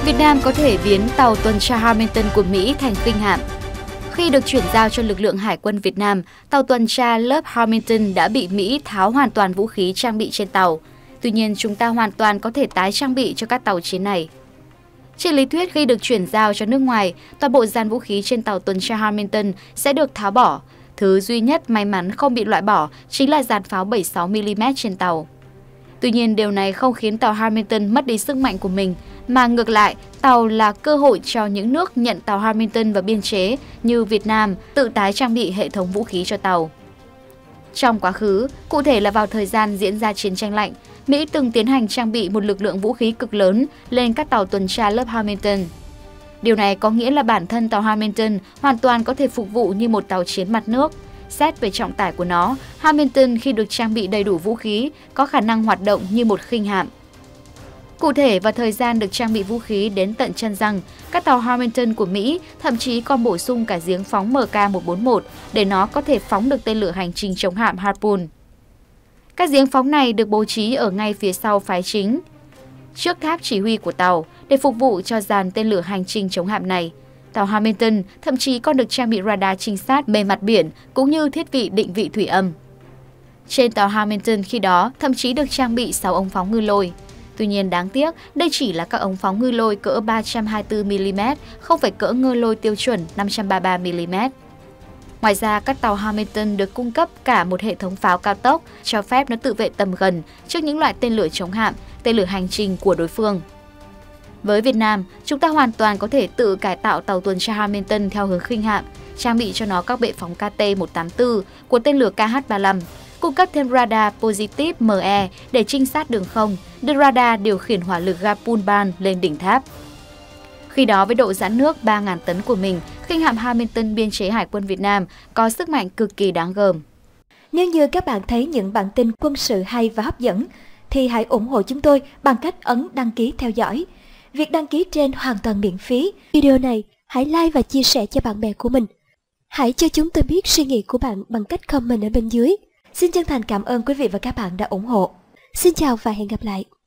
Việt Nam có thể biến tàu tuần tra Hamilton của Mỹ thành khinh hạm. Khi được chuyển giao cho lực lượng Hải quân Việt Nam, tàu tuần tra lớp Hamilton đã bị Mỹ tháo hoàn toàn vũ khí trang bị trên tàu. Tuy nhiên, chúng ta hoàn toàn có thể tái trang bị cho các tàu chiến này. Trên lý thuyết, khi được chuyển giao cho nước ngoài, toàn bộ dàn vũ khí trên tàu tuần tra Hamilton sẽ được tháo bỏ. Thứ duy nhất may mắn không bị loại bỏ chính là dàn pháo 76mm trên tàu. Tuy nhiên, điều này không khiến tàu Hamilton mất đi sức mạnh của mình, mà ngược lại, tàu là cơ hội cho những nước nhận tàu Hamilton vào biên chế như Việt Nam tự tái trang bị hệ thống vũ khí cho tàu. Trong quá khứ, cụ thể là vào thời gian diễn ra chiến tranh lạnh, Mỹ từng tiến hành trang bị một lực lượng vũ khí cực lớn lên các tàu tuần tra lớp Hamilton. Điều này có nghĩa là bản thân tàu Hamilton hoàn toàn có thể phục vụ như một tàu chiến mặt nước. Xét về trọng tải của nó, Hamilton khi được trang bị đầy đủ vũ khí có khả năng hoạt động như một khinh hạm. Cụ thể, vào thời gian được trang bị vũ khí đến tận chân răng, các tàu Hamilton của Mỹ thậm chí còn bổ sung cả giếng phóng MK141 để nó có thể phóng được tên lửa hành trình chống hạm Harpoon. Các giếng phóng này được bố trí ở ngay phía sau phái chính, trước tháp chỉ huy của tàu để phục vụ cho dàn tên lửa hành trình chống hạm này. Tàu Hamilton thậm chí còn được trang bị radar trinh sát bề mặt biển cũng như thiết bị định vị thủy âm. Trên tàu Hamilton khi đó thậm chí được trang bị 6 ống phóng ngư lôi. Tuy nhiên đáng tiếc, đây chỉ là các ống phóng ngư lôi cỡ 324mm, không phải cỡ ngư lôi tiêu chuẩn 533mm. Ngoài ra, các tàu Hamilton được cung cấp cả một hệ thống pháo cao tốc cho phép nó tự vệ tầm gần trước những loại tên lửa chống hạm, tên lửa hành trình của đối phương. Với Việt Nam, chúng ta hoàn toàn có thể tự cải tạo tàu tuần tra Hamilton theo hướng khinh hạm, trang bị cho nó các bệ phóng KT-184 của tên lửa KH-35, cung cấp thêm radar Positive ME để trinh sát đường không, đưa radar điều khiển hỏa lực Gapulban lên đỉnh tháp. Khi đó với độ giãn nước 3.000 tấn của mình, khinh hạm Hamilton biên chế Hải quân Việt Nam có sức mạnh cực kỳ đáng gờm. Nếu như các bạn thấy những bản tin quân sự hay và hấp dẫn, thì hãy ủng hộ chúng tôi bằng cách ấn đăng ký theo dõi. Việc đăng ký trên hoàn toàn miễn phí. Video này hãy like và chia sẻ cho bạn bè của mình. Hãy cho chúng tôi biết suy nghĩ của bạn bằng cách comment ở bên dưới. Xin chân thành cảm ơn quý vị và các bạn đã ủng hộ. Xin chào và hẹn gặp lại.